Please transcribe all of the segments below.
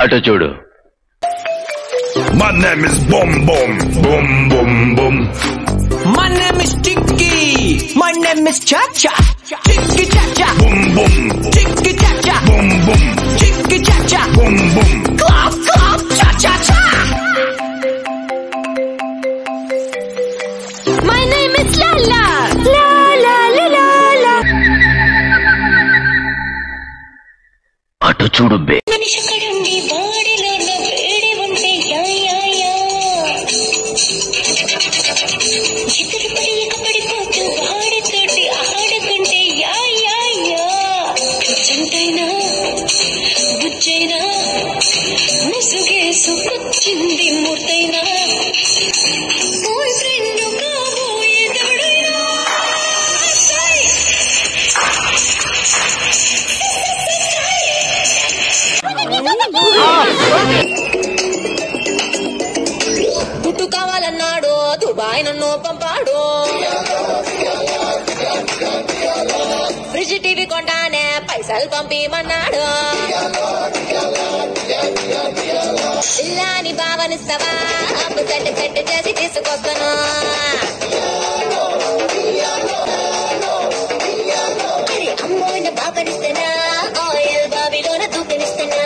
అటు చూడు. My name is Boom Boom Boom Boom Boom. My name is Chicky. My name is Cha Cha. Chicky Cha Cha. Boom Boom. Chicky Cha Cha. Boom Boom. Chicky Cha Cha. Boom Boom. Clap clap cha cha cha. My name is Lala. La la la la la. అటు చూడు బే. ముసుగేసుకొచ్చింది మూర్తైనా boy friend కాబోయేదెవడైనా గుట్టు కావాలన్నాడు Dubai నన్ను పంపాడు fridge TV కొంటానే పైసలు పంపిమన్నాడు ఇల్లాని భావనిస్తావా అప్పు set set చేసి తీసుకొస్తాను అరే అమ్మోని భావనిస్తానా ఆయిల్ బావిలోన దూకనిస్తానా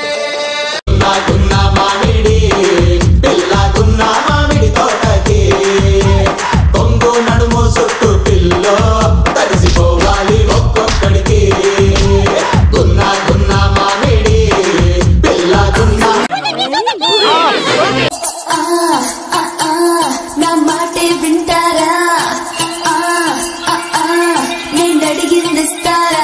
నా మాటే వింటారా నేను అడిగిందిస్తారా